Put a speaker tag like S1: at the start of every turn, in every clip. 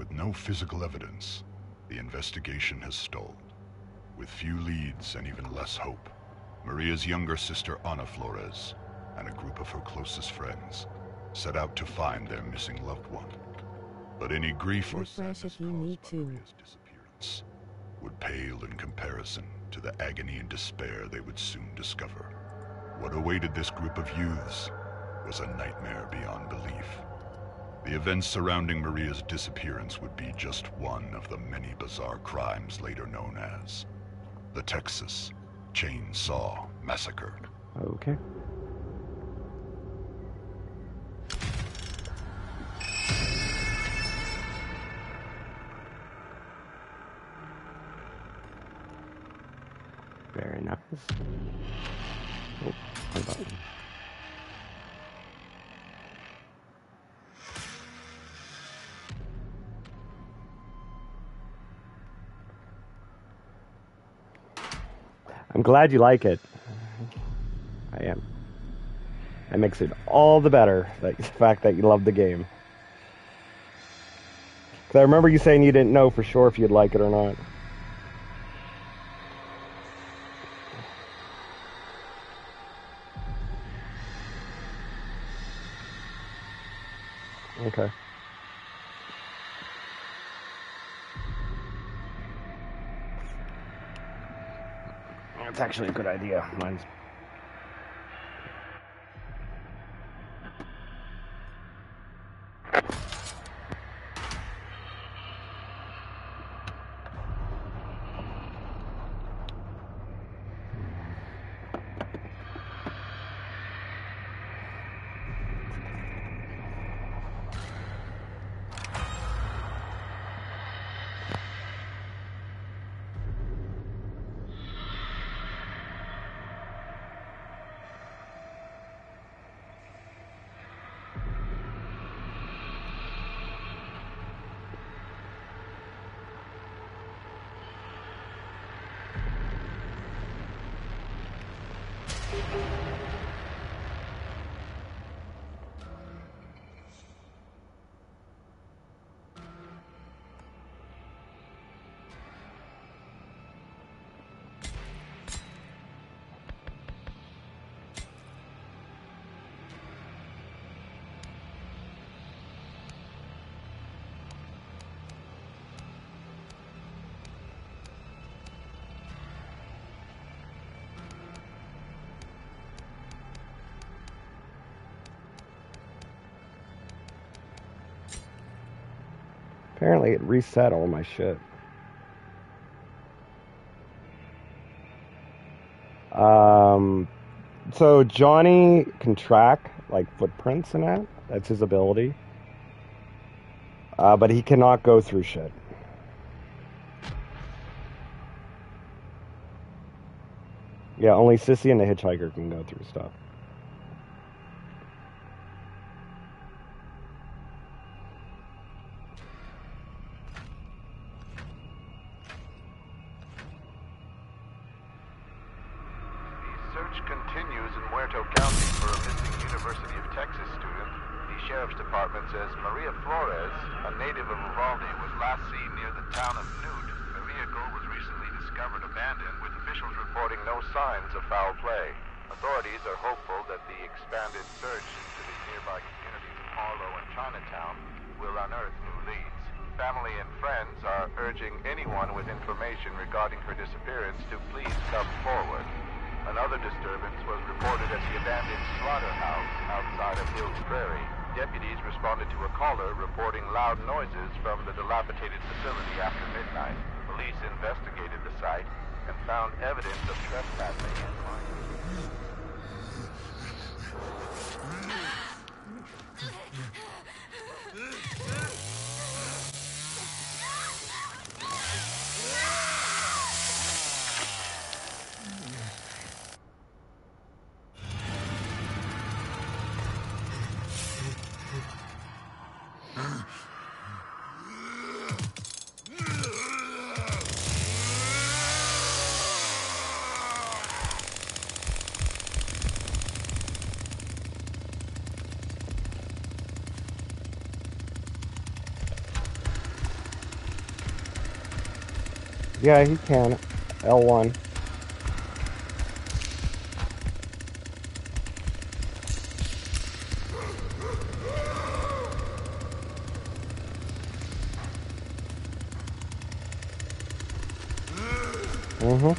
S1: With no physical evidence, the investigation has stalled. With few leads and even less hope, Maria's younger sister Ana Flores and a group of her closest friends set out to find their missing loved one. But any grief or sadness caused by Maria's disappearance would pale in comparison to the agony and despair they would soon discover. What awaited this group of youths was a nightmare beyond belief. The events surrounding Maria's disappearance would be just one of the many bizarre crimes later known as the Texas Chainsaw Massacre.
S2: Okay. Very nice. Oh, my button. I'm glad you like it. I am. That makes it all the better, the fact that you love the game. Because I remember you saying you didn't know for sure if you'd like it or not. Okay. That's actually a good idea. Mine's... Apparently it reset all my shit. So Johnny can track like footprints and that. That's his ability. But he cannot go through shit. Yeah, only Sissy and the Hitchhiker can go through stuff.
S3: Continues in Muerto County for a missing University of Texas student. The Sheriff's Department says Maria Flores, a native of Uvalde, was last seen near the town of Newt. Her vehicle was recently discovered abandoned, with officials reporting no signs of foul play. Authorities are hopeful that the expanded search into the nearby communities of Harlow and Chinatown will unearth new leads. Family and friends are urging anyone with information regarding her disappearance to please come forward. Another disturbance was reported at the abandoned slaughterhouse outside of Hills Prairie. Deputies responded to a caller reporting loud noises from the dilapidated facility after midnight. Police investigated the site and found evidence of trespassing and crime.
S2: Yeah, he can. L1. Mm-hmm.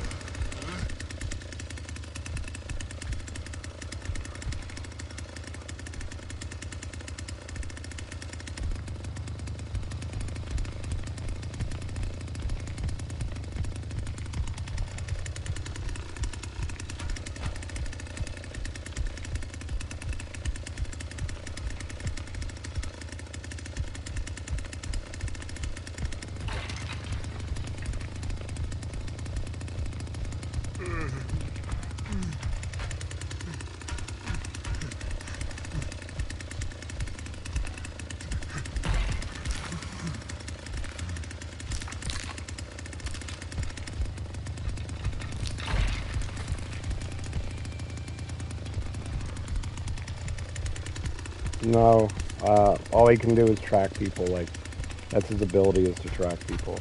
S2: No, all he can do is track people. Like, that's his ability, is to track people.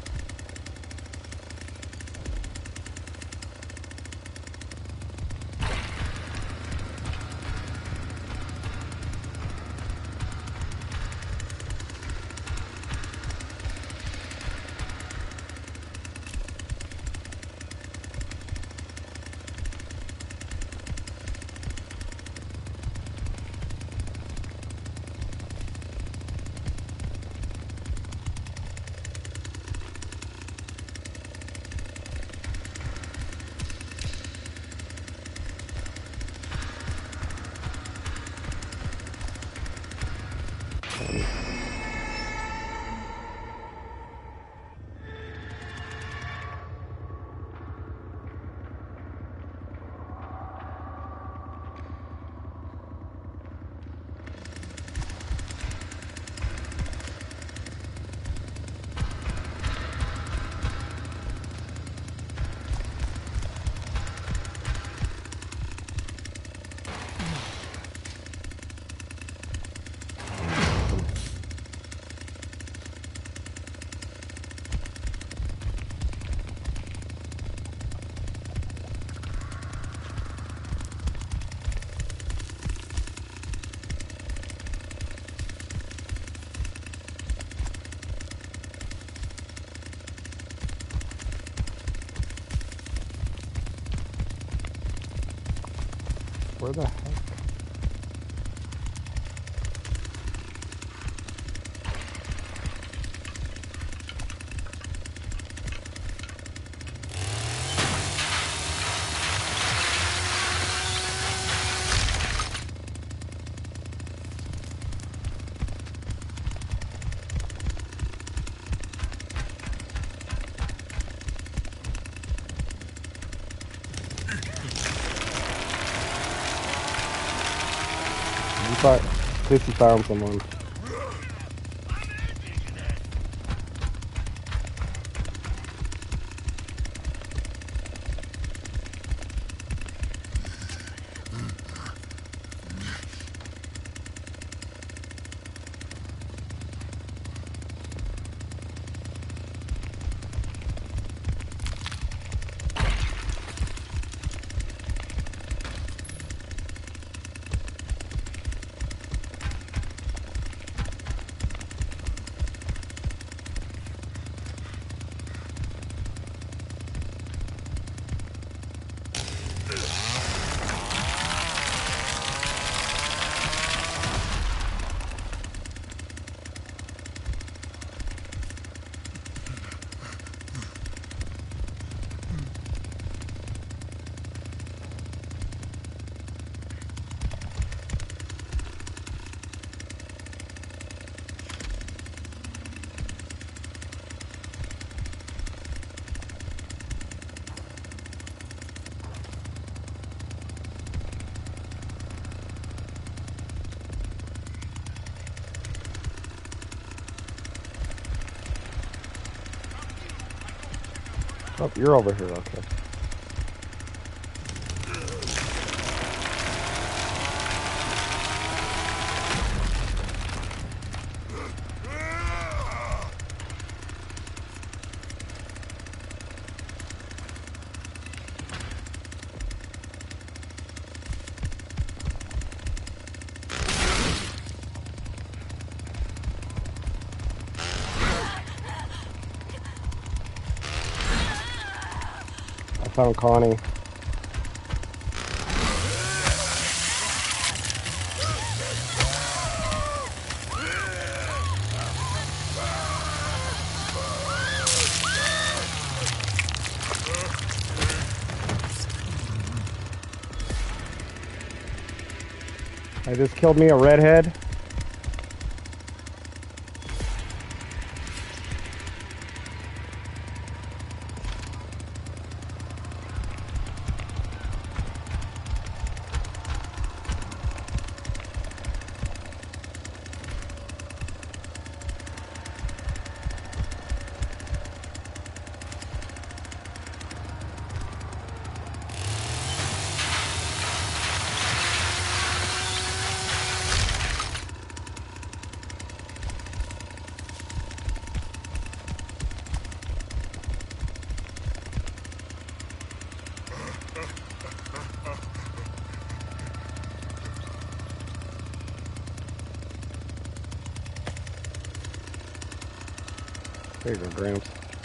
S2: Where the heck? In case he found someone. Oh, you're over here, okay. found Connie. I just killed me a redhead. There you go, Gramps.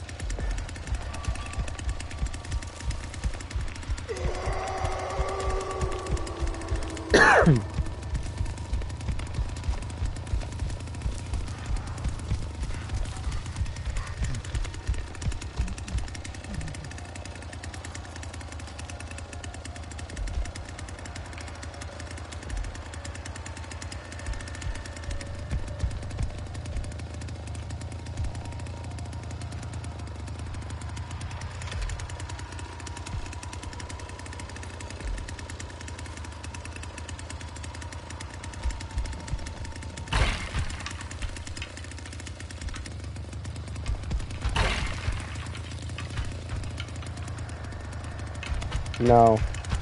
S2: No.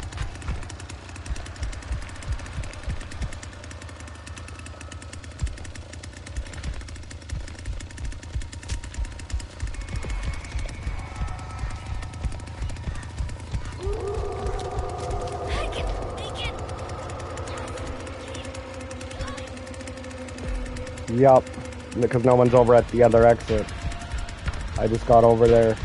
S2: Yup, because no one's over at the other exit. I just got over there.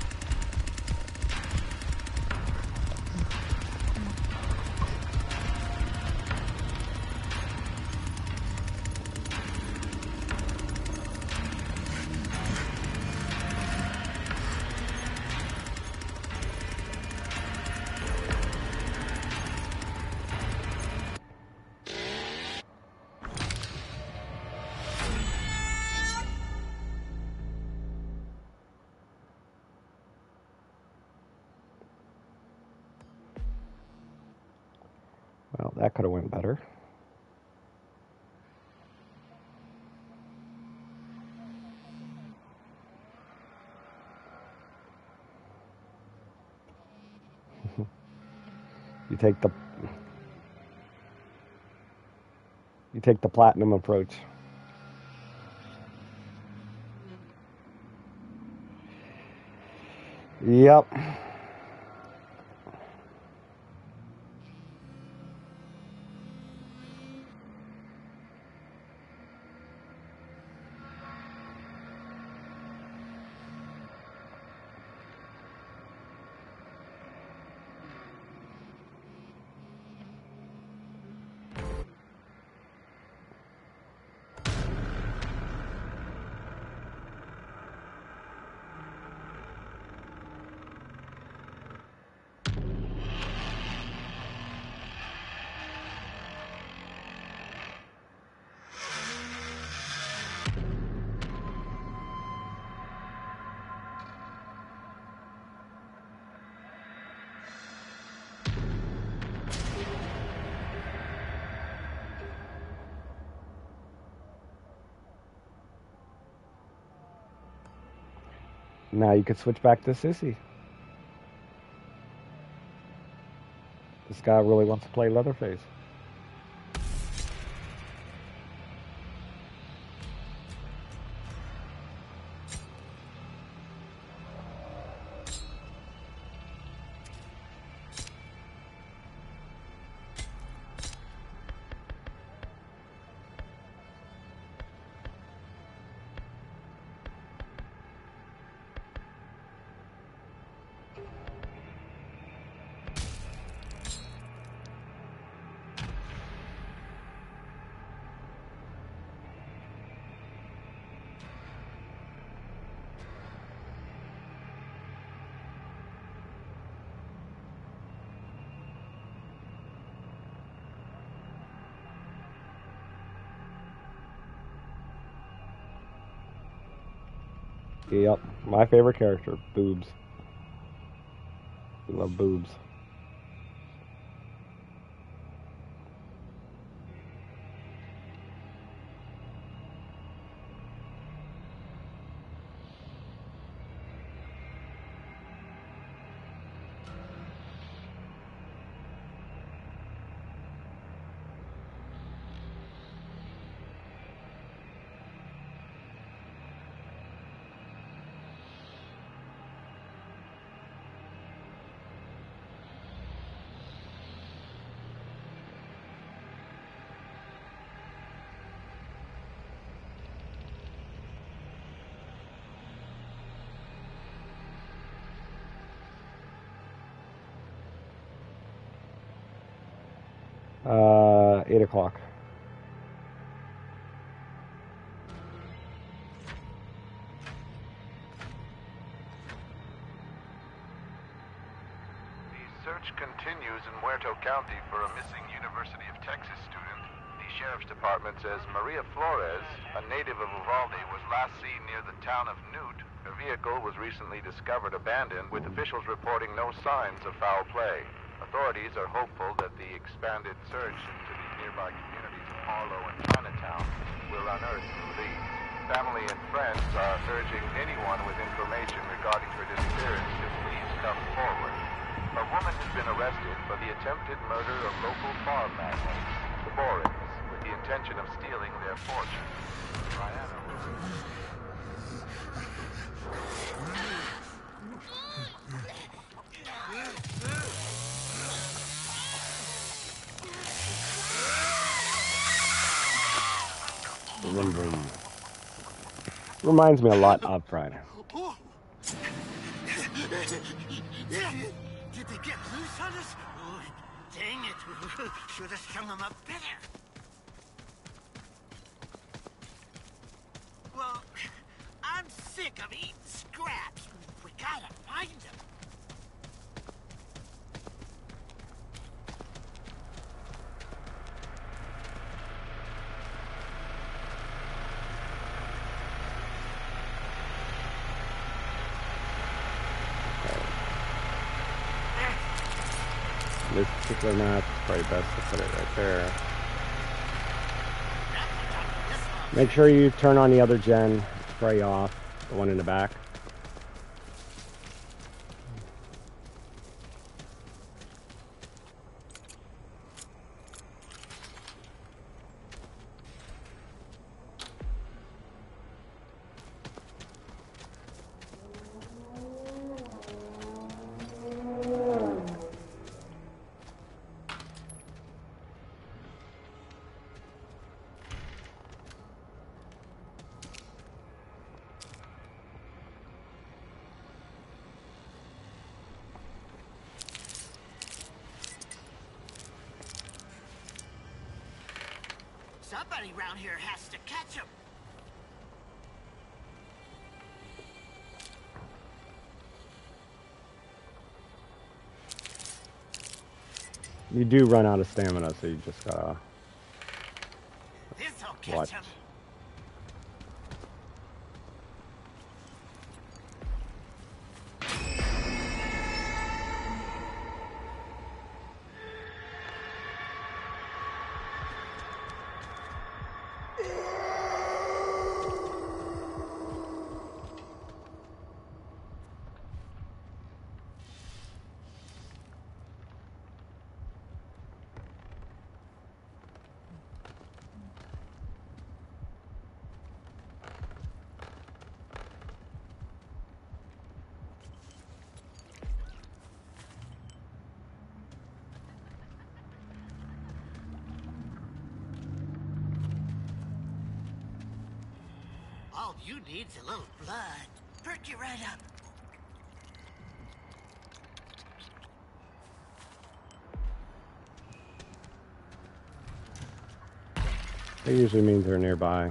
S2: Well, that could have went better. You take the platinum approach. Yep. Now you could switch back to Sissy. This guy really wants to play Leatherface. Yep, my favorite character, boobs. We love boobs. Uh, 8 o'clock.
S3: The search continues in Muerto County for a missing University of Texas student. The Sheriff's Department says Maria Flores, a native of Uvalde, was last seen near the town of Newt. Her vehicle was recently discovered abandoned, with officials reporting no signs of foul play. Authorities are hopeful that the expanded search into the nearby communities of Harlow and Chinatown will unearth new leads. Family and friends are urging anyone with information regarding her disappearance to please come forward. A woman has been arrested for the attempted murder of local farm magnates, the Borins, with the intention of stealing their fortune.
S2: Vroom, vroom. Reminds me a lot of Friday.
S4: Did they get loose on us? Oh, dang it. Should have strung them up better. Well, I'm sick of eating scraps. We gotta find them.
S2: This particular map, it's probably best to put it right there. Make sure you turn on the other gen, spray off, the one in the back.
S4: Somebody around here has to catch them.
S2: You do run out of stamina, so you just gotta
S4: This'll catch
S2: watch.
S4: them. All you need's a little blood. Perk you right up.
S2: That usually means they're nearby.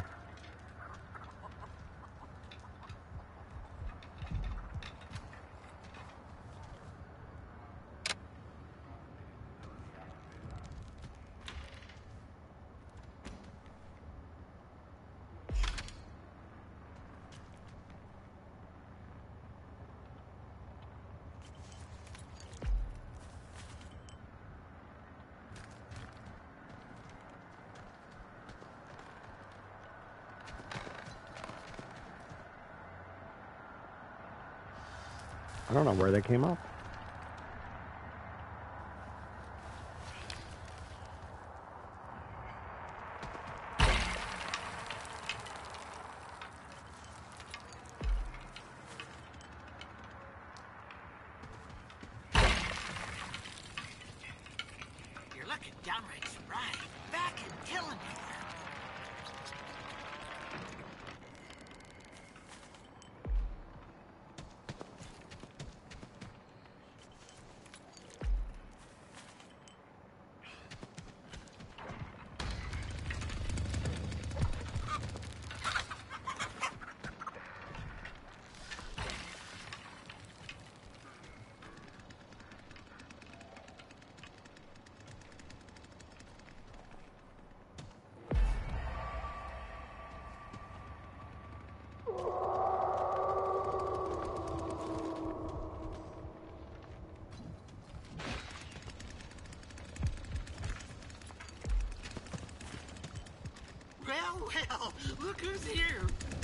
S2: I don't know where they came up.
S4: You're looking downright spry. Back and killing me. Well, look who's here.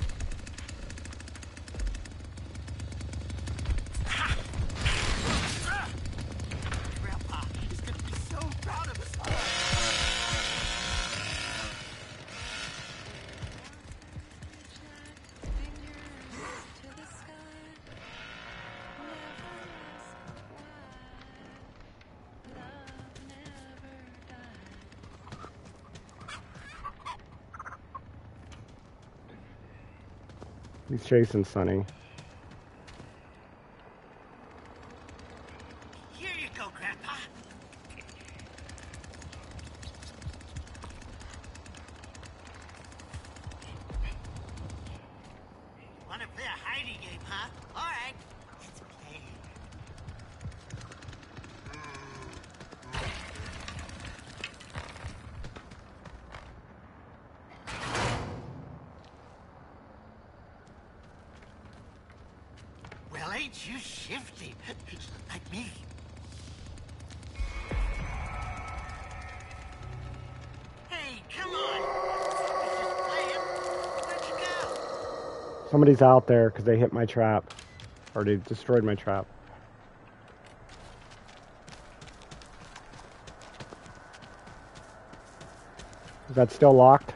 S4: Grandpa is gonna be so proud of us.
S2: He's chasing Sonny.
S4: Here you go, Grandpa. Want to play a hiding game, huh? All right, let's play. Well, ain't you shifty? Like me. Hey, come on. It's just playing. Where'd you go?
S2: Somebody's out there because they hit my trap. Or they destroyed my trap. Is that still locked?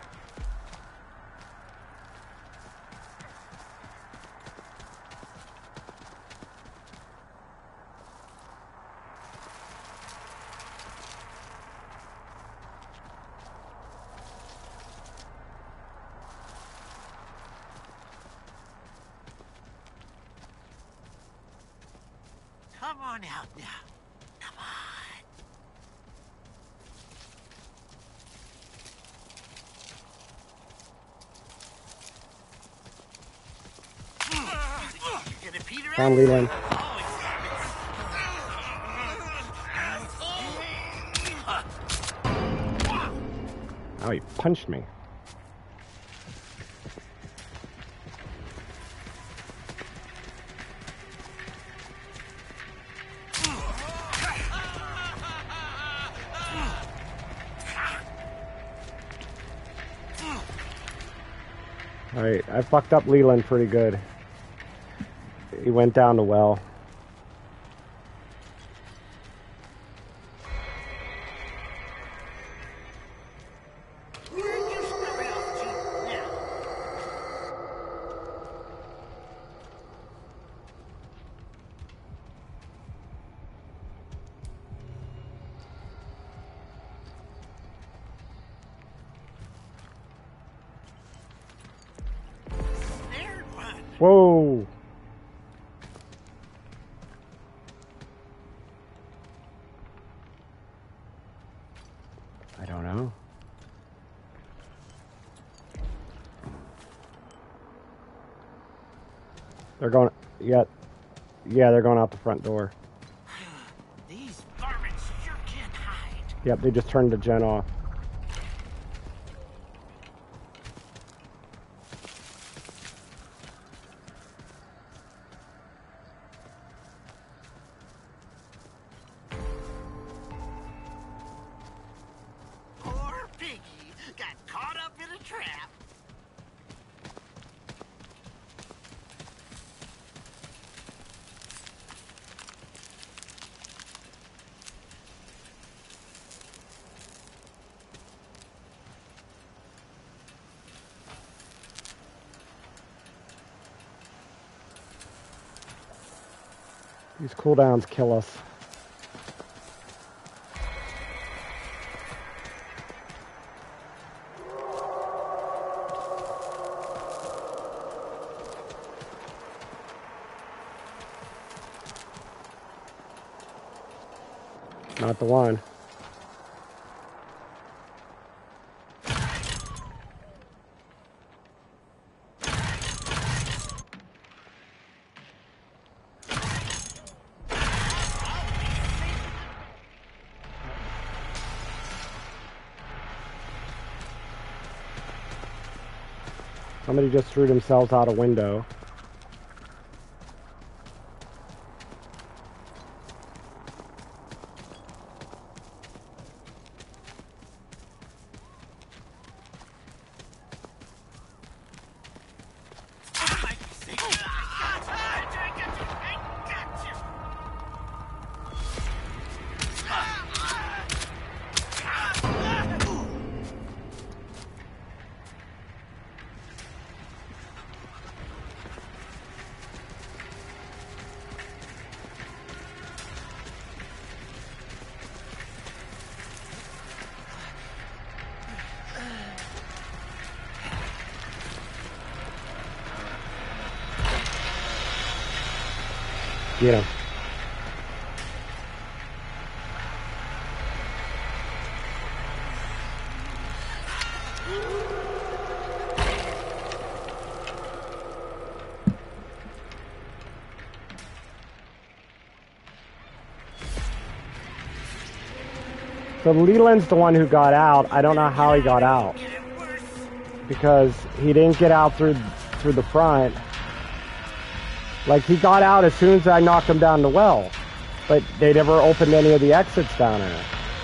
S4: Come on out now. Come on. You're gonna Peter out?
S2: Found Leland. Oh, he punched me. Alright, I fucked up Leland pretty good. He went down the well.
S4: Where are you scurrying off to now? Snared one.
S2: Whoa! I don't know. They're going, yeah, they're going out the front door.
S4: These varmints sure can't hide.
S2: Yep, they just turned the gen off.
S4: Poor piggy got caught up in a trap.
S2: These cooldowns kill us. Not the one. Somebody just threw themselves out a window. Get him. So Leland's the one who got out. I don't know how he got out. Because he didn't get out through the front. Like, he got out as soon as I knocked him down the well. But they never opened any of the exits down there.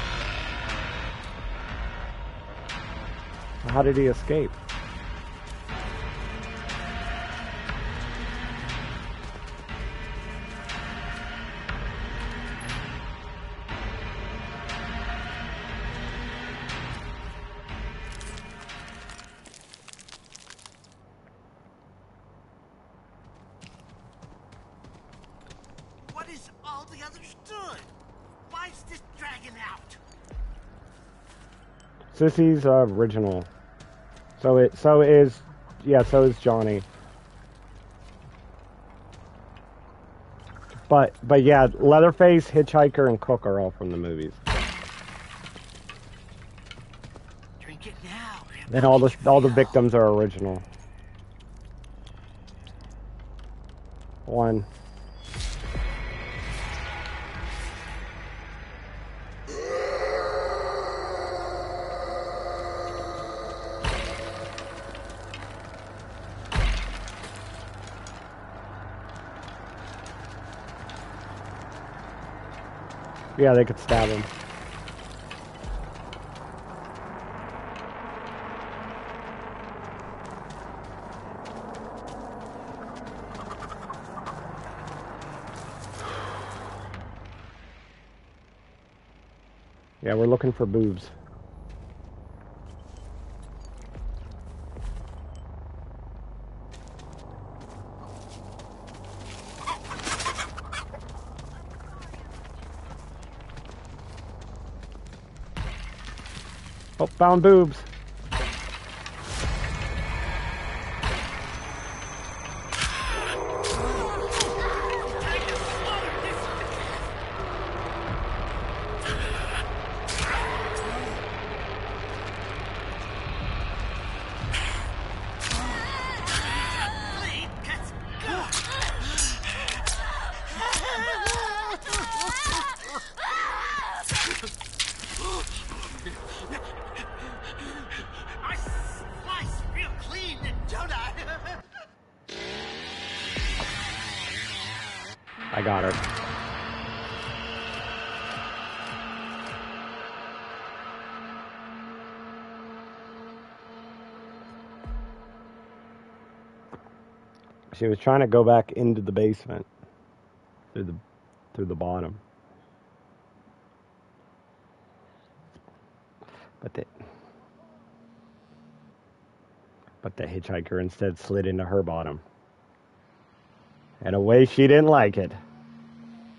S2: How did he escape?
S4: What is all the others doing? Why is this dragging out?
S2: Sissy's original. So is Johnny. But yeah, Leatherface, Hitchhiker, and Cook are all from the movies.
S4: Drink it now.
S2: And all the victims are original. One. Yeah, they could stab him. Yeah, we're looking for boobs. Oh, found boobs. I got her. She was trying to go back into the basement through the bottom. But the hitchhiker instead slid into her bottom. In a way she didn't like it.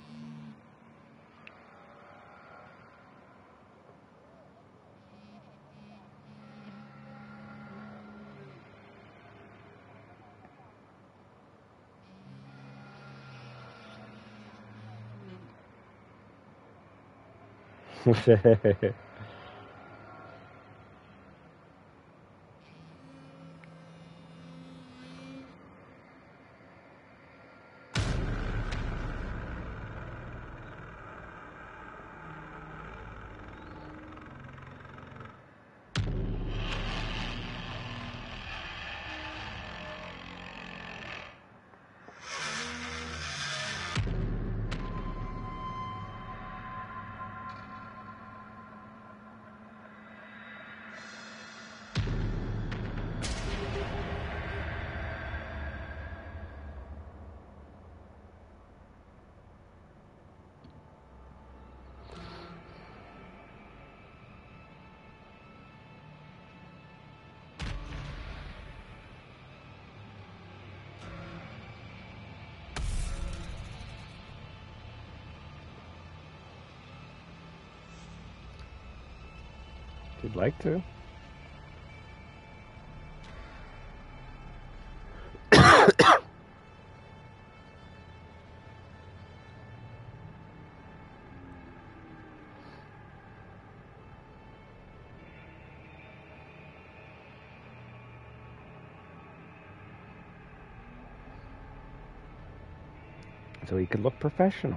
S2: If you'd like to. So he could look professional.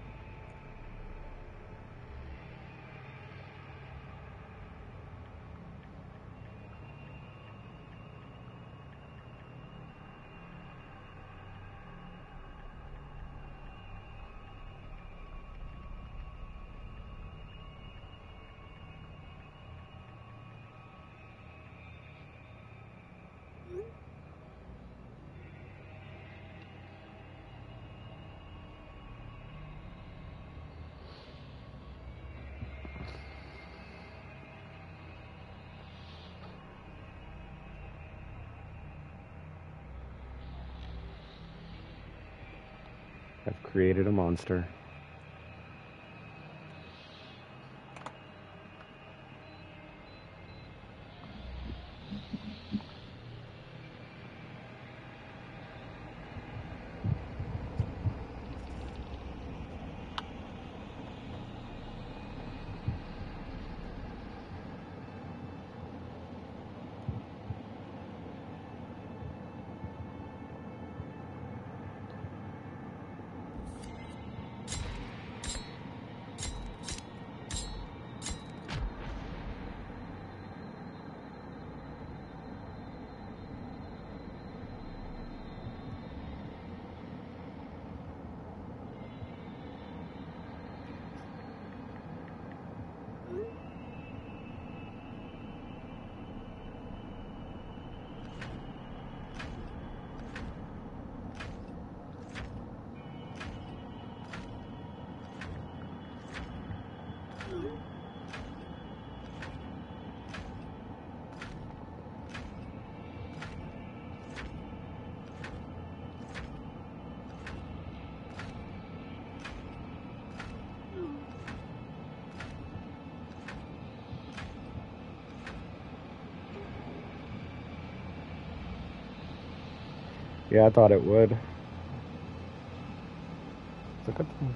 S2: I've created a monster. Yeah, I thought it would. It's a good thing.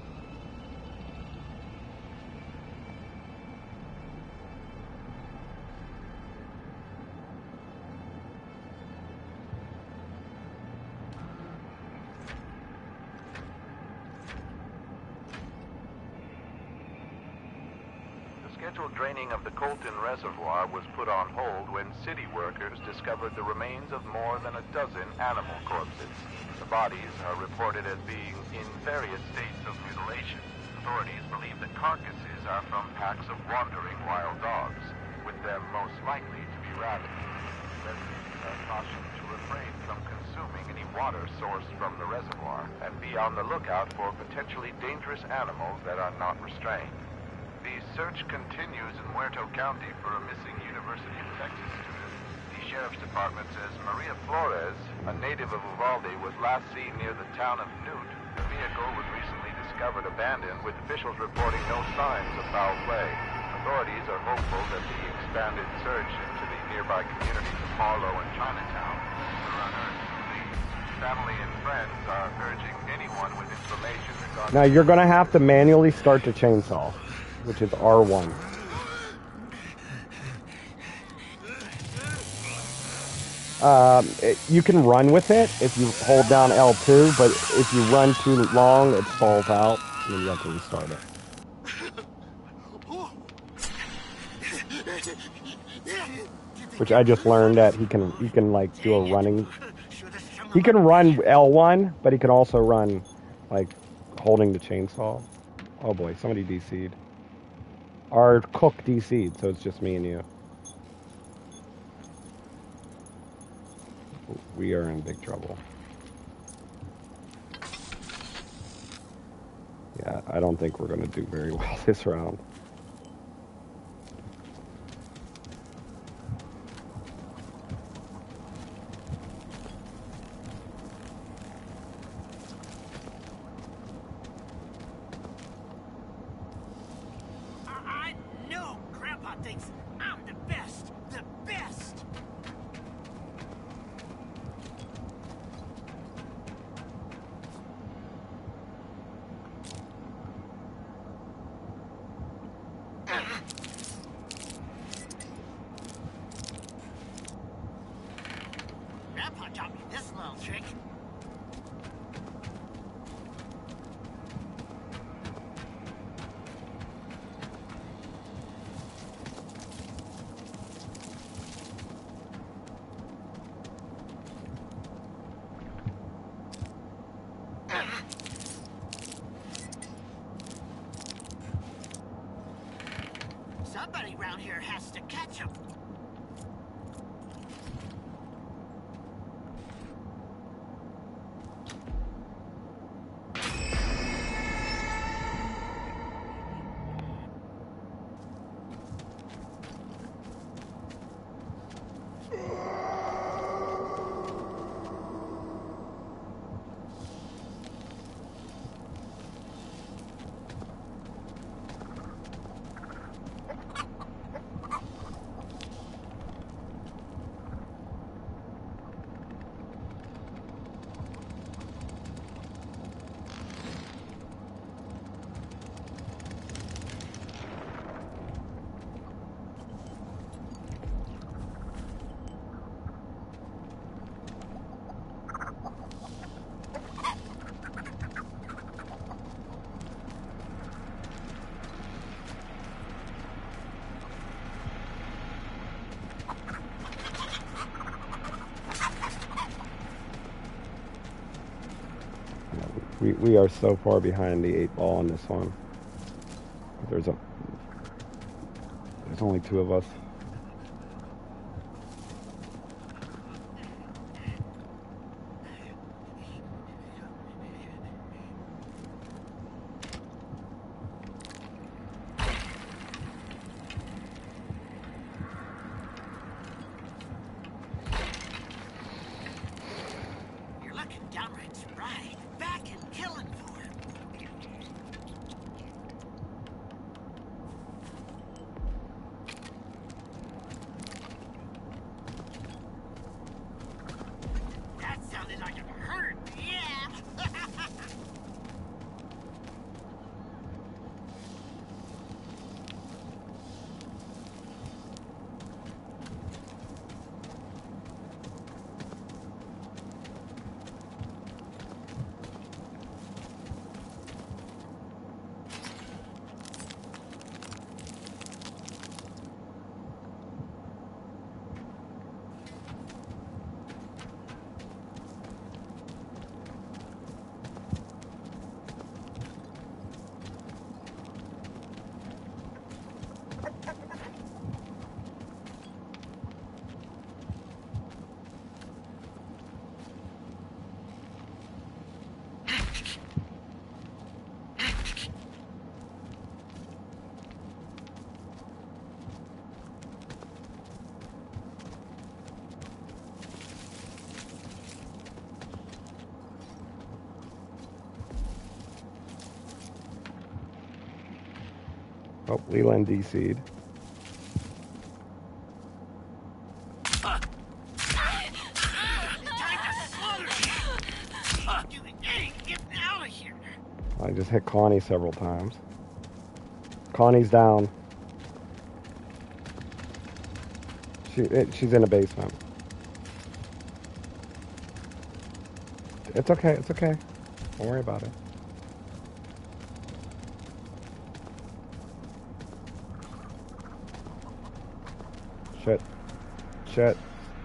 S3: Scheduled draining of the Colton Reservoir was put on hold when city workers discovered the remains of more than a dozen animal corpses. The bodies are reported as being in various states of mutilation. Authorities believe the carcasses are from packs of wandering wild dogs, with them most likely to be rabid. Residents are cautioned to refrain from consuming any water sourced from the reservoir and be on the lookout for potentially dangerous animals that are not restrained. The search continues in Muerto County for a missing University of Texas student. The Sheriff's Department says Maria Flores, a native of Uvalde, was last seen near the town of Newt. The vehicle was recently discovered abandoned, with officials reporting no signs of foul play. Authorities are hopeful that the expanded search into the nearby communities of Harlow and Chinatown will unearth some leads. Family and friends are urging anyone with information regarding...
S2: Now you're going to have to manually start the chainsaw. which is R1. You can run with it if you hold down L2, but if you run too long, it falls out, and then you have to restart it. Which I just learned that he can like do a running. He can run L1, but he can also run like holding the chainsaw. Oh boy, somebody DC'd. Our cook DC'd, so it's just me and you. We are in big trouble. Yeah, I don't think we're going to do very well this round.
S4: I know Grandpa thinks I'm the best. The best. Grandpa taught me this little trick. Somebody around here has to catch him.
S2: We are so far behind the 8 ball on this one. There's only 2 of us.
S4: You're looking downright spry. Back and killing for him. That sounded like it hurt. Yeah.
S2: Oh, Leland DC'd. I just hit Connie several times. Connie's down. She's in a basement. It's okay, it's okay. Don't worry about it. Shit. Shit.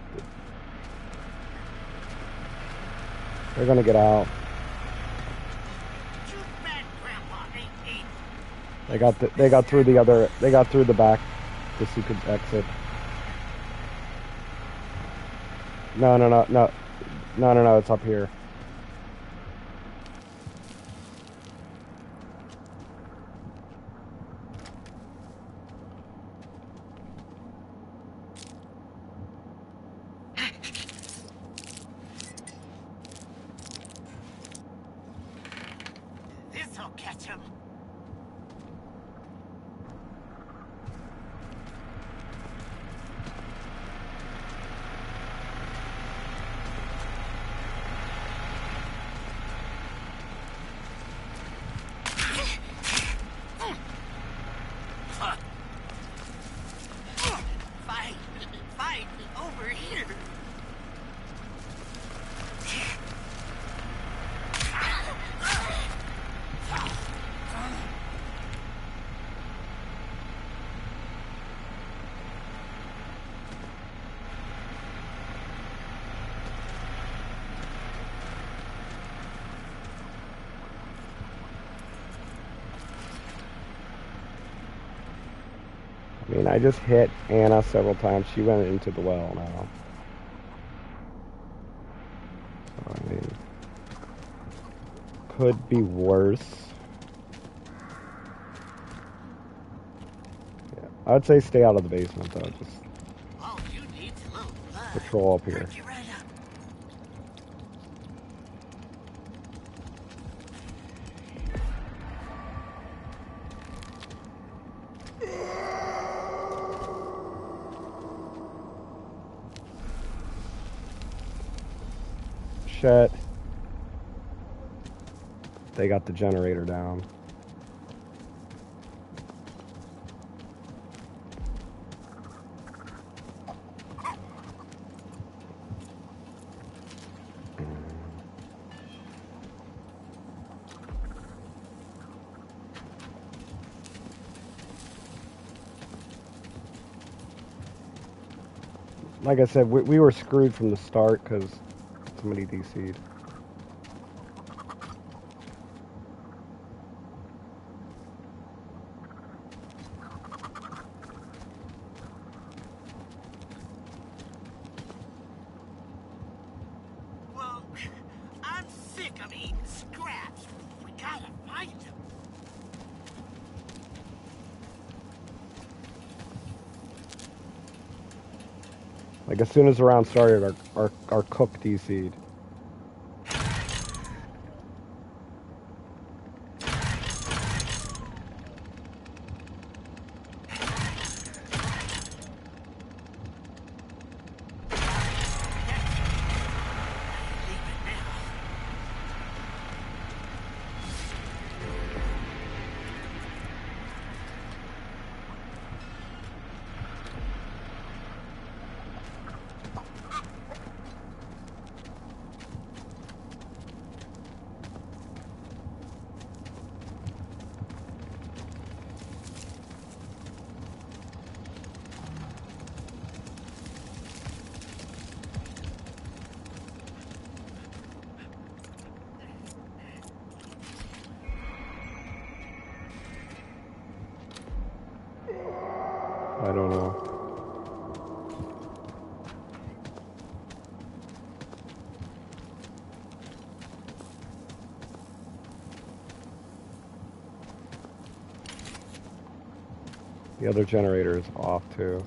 S2: They're gonna get out.
S4: Too bad Grandpa ain't eating.
S2: They got through the back the secret exit. No, it's up here.
S4: This'll catch him. Fight over here.
S2: I mean, I just hit Anna several times. She went into the well now. So, I mean, could be worse. Yeah, I would say stay out of the basement, though. Just
S4: All you need's a little blood.
S2: patrol up here.
S4: Perk you right up.
S2: Shit. They got the generator down. Like I said, we were screwed from the start because somebody DC'd.
S4: Well, I'm sick of eating scraps. We gotta find them.
S2: Like as soon as the round started, our cook DC'd. I don't know. The other generator is off too.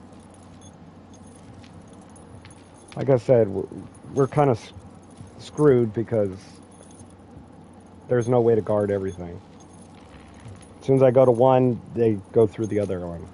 S2: Like I said, we're kind of screwed because there's no way to guard everything. As soon as I go to one, they go through the other one.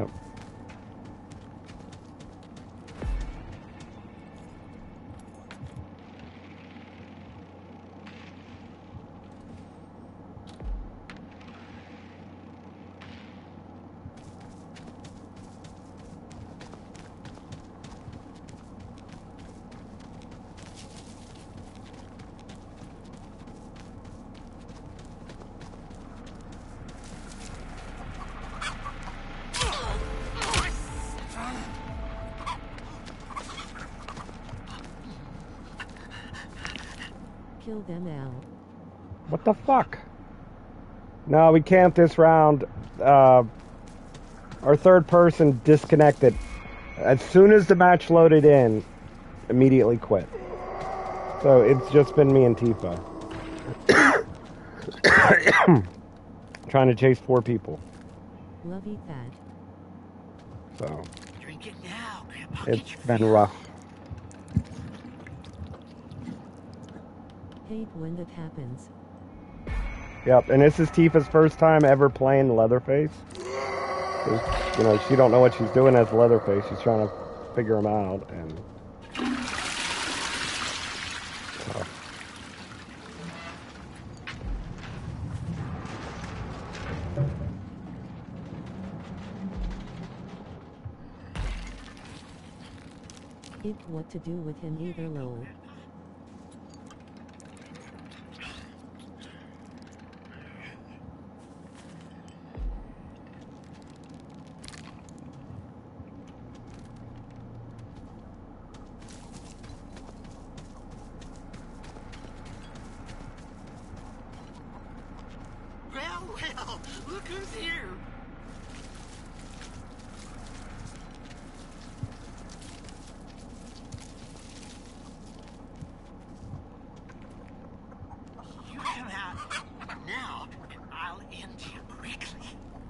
S2: Yep.
S5: Kill them out.
S2: What the fuck? No, we can't this round. Our third person disconnected. As soon as the match loaded in, immediately quit. So it's just been me and Tifa. Trying to chase 4 people.
S5: Lovey that.
S2: So
S4: Drink it now, Grandpa.
S2: it's been rough.
S5: Hate when that happens.
S2: Yep, and this is Tifa's first time ever playing Leatherface. 'Cause, you know, she don't know what she's doing as Leatherface. She's trying to figure him out, and
S5: It what to do with him either low.
S4: Well, look who's here. You come out now, and I'll end you quickly.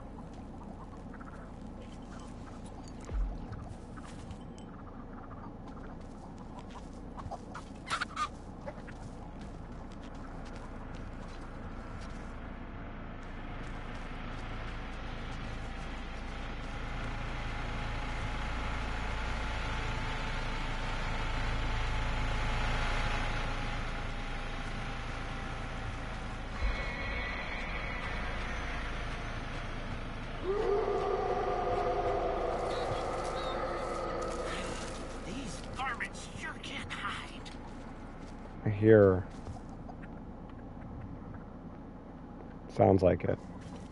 S4: These varmints sure can't hide.
S2: I hear. Sounds like it.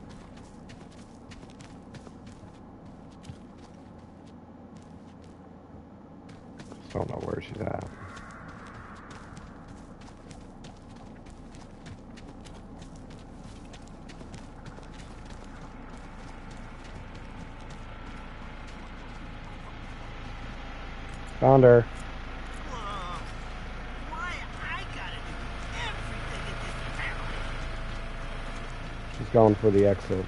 S2: Just don't know where she's at. Found her.
S4: Whoa. Why I gotta do everything in this family?
S2: She's going for the exit.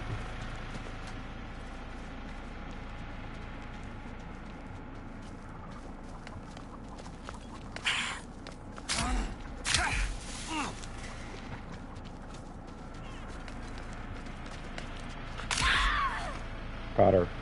S2: Got her.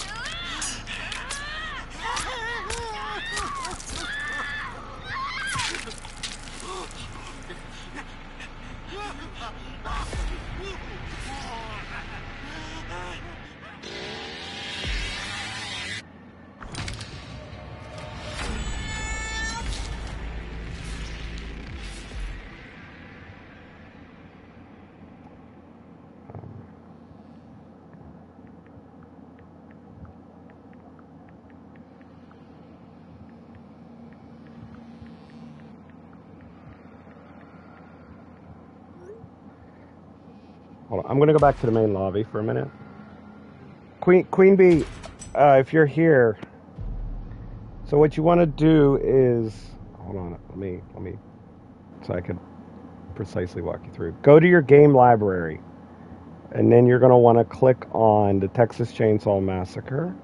S2: Hold on. I'm gonna go back to the main lobby for a minute. Queen Bee, if you're here, so what you want to do is, hold on, let me, so I can precisely walk you through. Go to your game library, and then you're gonna want to click on the Texas Chainsaw Massacre.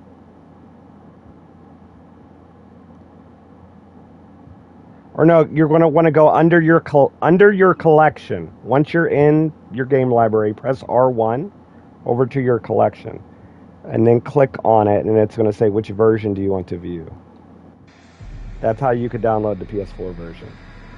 S2: Or no, you're going to want to go under your collection. Once you're in your game library, press R1 over to your collection. and then click on it, and it's going to say which version do you want to view. That's how you could download the PS4 version.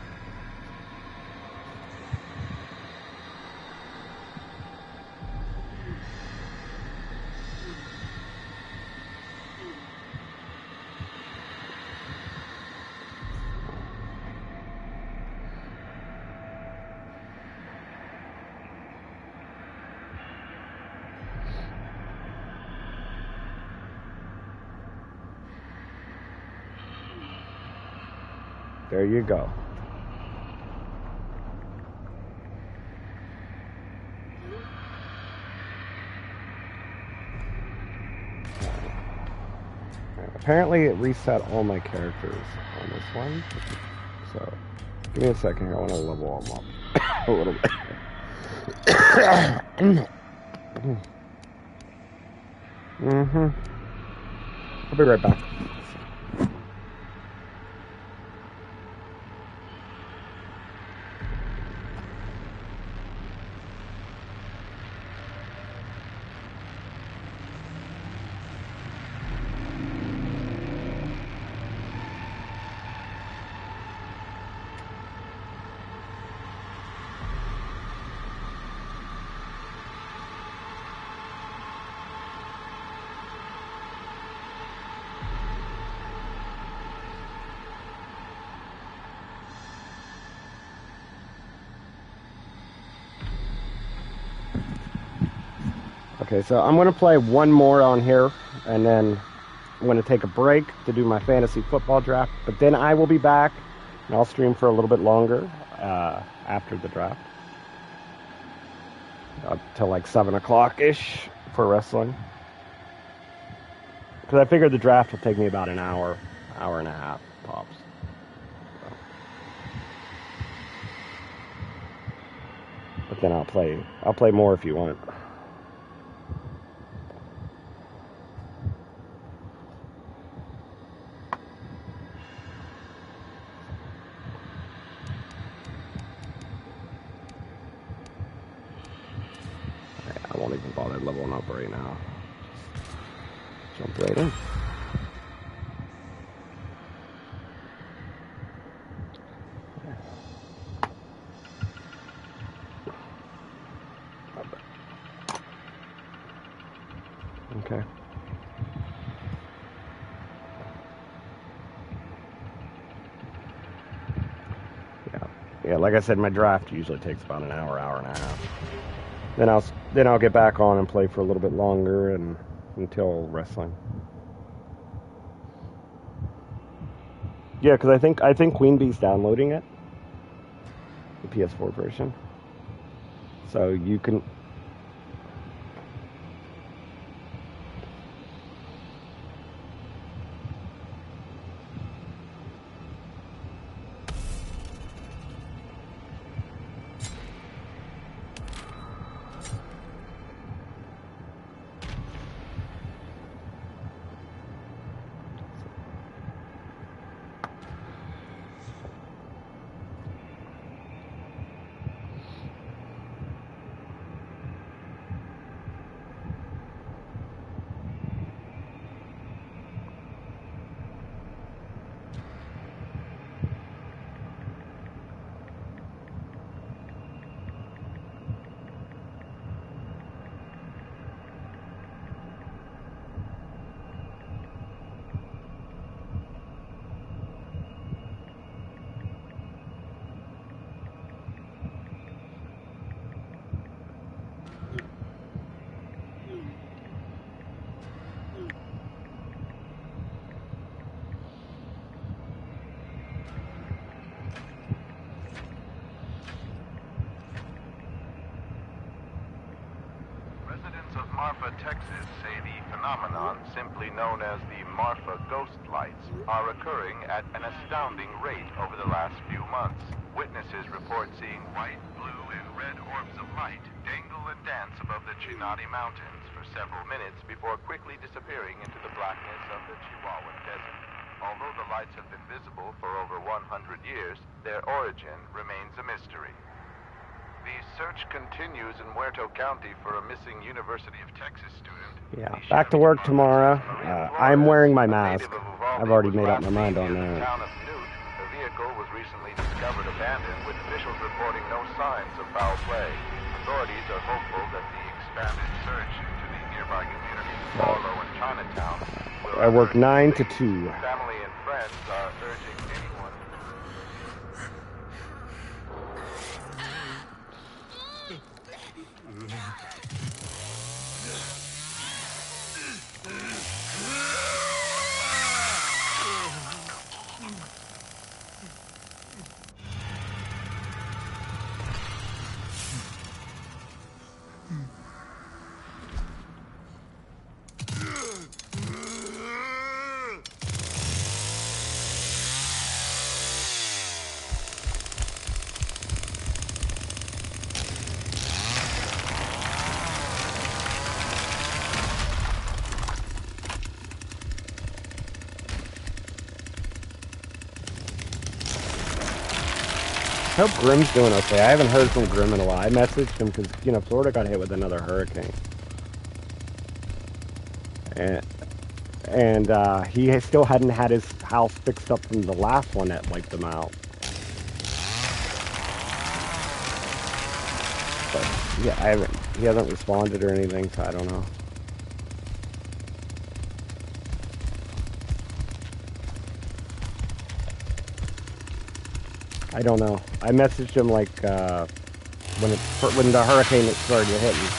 S2: There you go. Apparently it reset all my characters on this one. So, give me a second here. I want to level them up a little bit. I'll be right back. Okay, so I'm going to play one more on here, and then I'm going to take a break to do my fantasy football draft, but then I will be back, and I'll stream for a little bit longer after the draft. Up till like 7 o'clock-ish for wrestling. Because I figured the draft will take me about an hour, hour and a half, tops. So. But then I'll play more if you want. I won't even bother leveling up right now. Jump right in. Okay. Yeah, like I said, my draft usually takes about an hour, hour and a half. Then I'll get back on and play for a little bit longer and until wrestling. Yeah, because I think Queen Bee's downloading it, the PS4 version. So you can.
S3: Marfa, Texas, say the phenomenon, simply known as the Marfa ghost lights, are occurring at an astounding rate over the last few months. Witnesses report seeing white, blue, and red orbs of light dangle and dance above the Chinati Mountains for several minutes before quickly disappearing into the blackness of the Chihuahuan Desert. Although the lights have been visible for over 100 years, their origin remains a mystery. The search continues in Muerto County for a missing University of Texas student.
S2: Yeah,
S3: The
S2: back to
S3: sheriff's
S2: work
S3: department
S2: tomorrow.
S3: says Maria
S2: I'm
S3: Flores,
S2: wearing my
S3: a
S2: mask.
S3: native of Uvalde,
S2: I've already
S3: was
S2: made up
S3: last
S2: my mind
S3: seen
S2: on
S3: near the
S2: that.
S3: town of Newt. Her vehicle was recently discovered abandoned, with officials reporting no signs of foul play. Authorities are hopeful that the expanded search into the nearby communities of Harlow and Chinatown will
S2: I work
S3: unearth
S2: 9 to
S3: clues.
S2: 2.
S3: Family and friends are urging anyone.
S2: I hope Grim's doing okay. I haven't heard from Grim in a while. I messaged him because, you know, Florida got hit with another hurricane. And he still hadn't had his house fixed up from the last one that wiped them out. But, yeah, he hasn't responded or anything, so I don't know. I don't know. I messaged him like when the hurricane started hitting.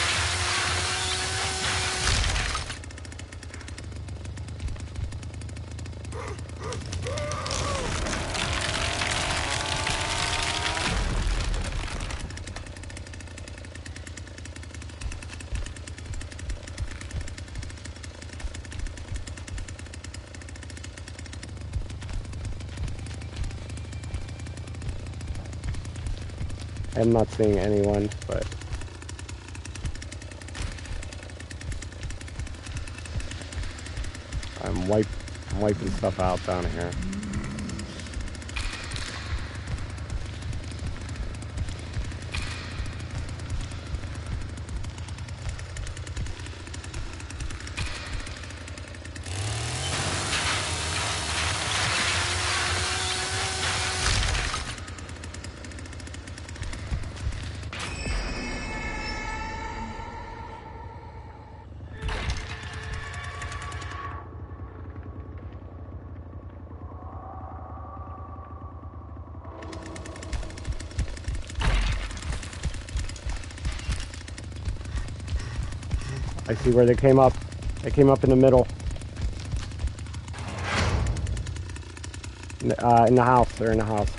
S2: I'm not seeing anyone, but I'm wiping stuff out down here. I see where they came up. They came up in the middle. In the house. They're in the house.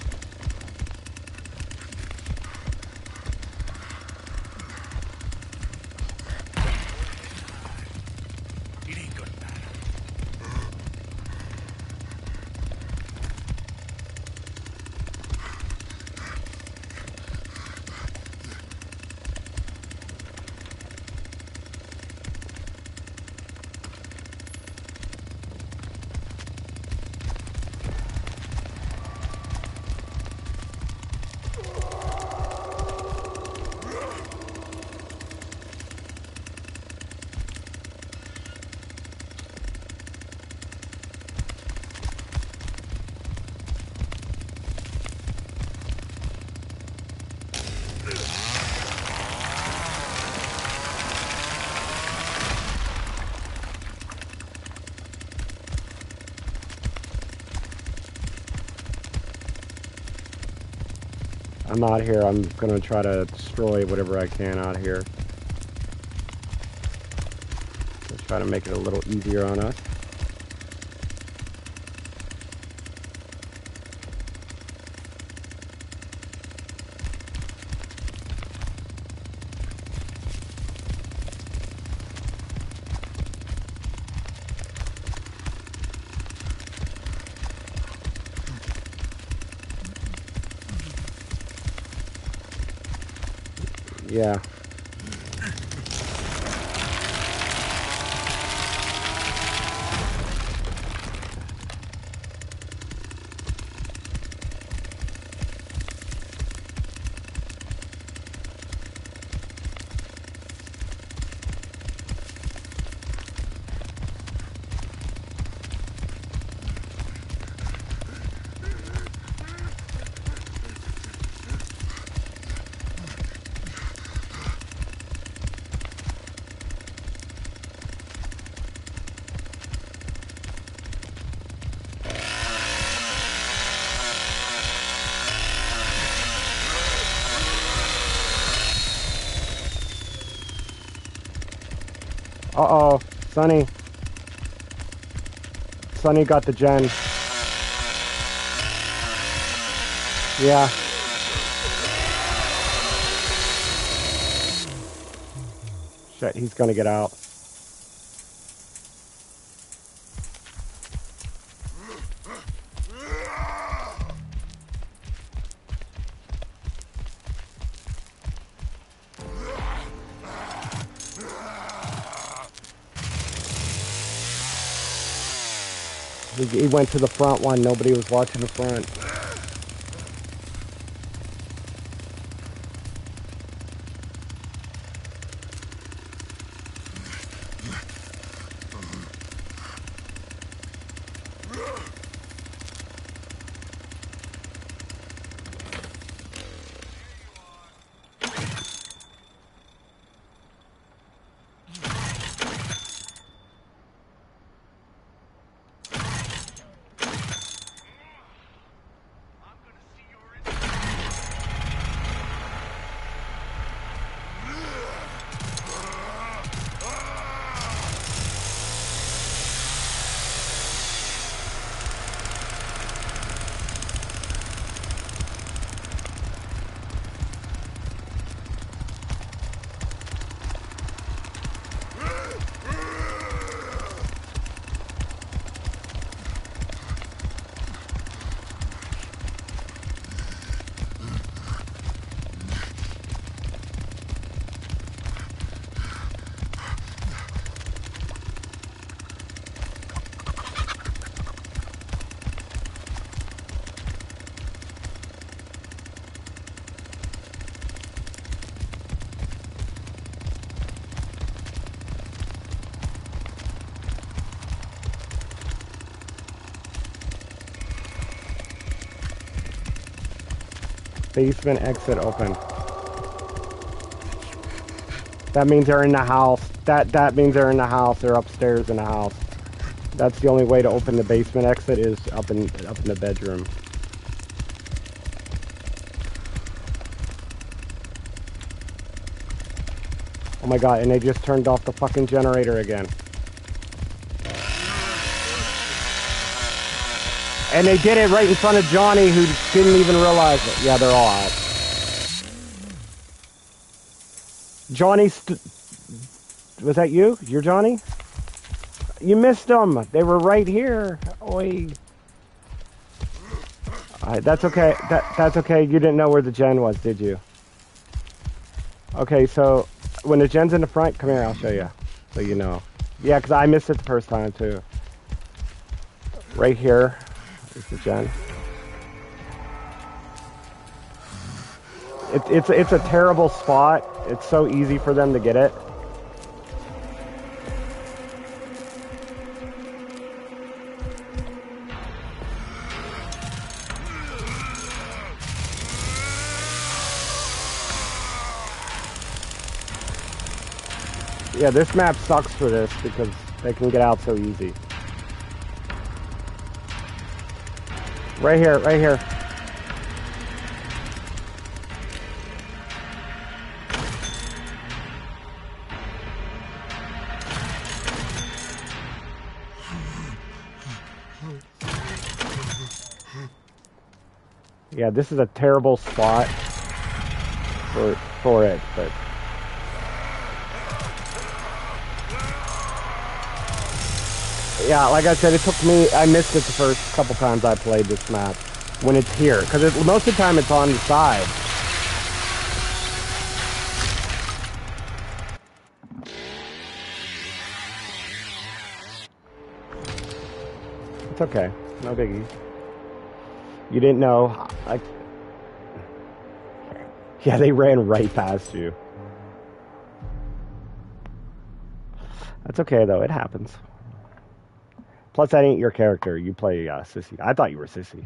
S2: I'm out here. I'm gonna try to destroy whatever I can out here. Let's try to make it a little easier on us. Yeah. Sonny. Sonny got the gen. Yeah. Shit, he's gonna get out. He went to the front one. Nobody was watching the front. Basement exit open. That means they're in the house. That means they're in the house. They're upstairs in the house. That's the only way to open the basement exit is up in the bedroom. Oh my god, and they just turned off the fucking generator again. And they did it right in front of Johnny, who didn't even realize it. Yeah, they're all out. Johnny, was that you? You're Johnny? You missed them. They were right here. Oi. That's okay. That's okay. You didn't know where the gen was, did you? Okay, so when the gen's in the front, come here, I'll show you. So you know. Yeah, because I missed it the first time, too. Right here is the gen. It's a terrible spot. It's so easy for them to get it. Yeah, this map sucks for this because they can get out so easy. Right here, right here. Yeah, this is a terrible spot for it, but yeah, like I said, it took me, I missed it the first couple times I played this map when it's here, because most of the time it's on the side. It's okay, no biggie. You didn't know, yeah, they ran right past you. That's okay though, it happens. Plus, that ain't your character. You play Sissy. I thought you were Sissy.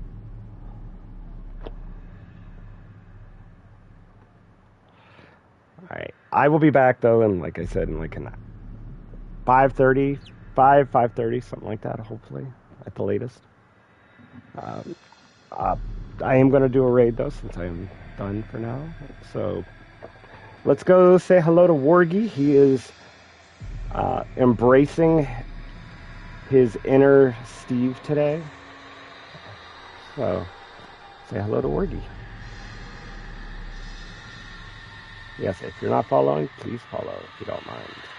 S2: Alright. I will be back, though, and like I said, in like 5:30, 5:30, something like that, hopefully, at the latest. I am going to do a raid, though, since I am done for now. So, let's go say hello to Wargy. He is embracing his inner Steve today. So, say hello to Wargy. Yes, if you're not following, please follow if you don't mind.